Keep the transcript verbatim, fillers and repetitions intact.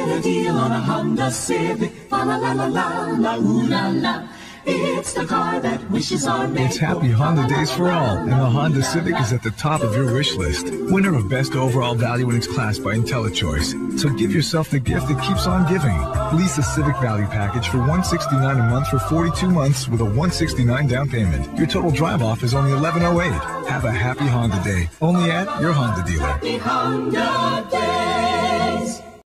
Get a deal on a Honda Civic. Fa la la la la la ooh la la. It's the car that wishes on me. It's happy Honda days for all, and the Honda Civic is at the top of your wish list. Winner of Best Overall Value in its class by IntelliChoice. So give yourself the gift that keeps on giving. Lease a Civic Value Package for one hundred sixty-nine dollars a month for forty-two months with a one hundred sixty-nine dollars down payment. Your total drive-off is only eleven oh eight. Have a happy Honda day, only at your Honda dealer. Happy Honda days.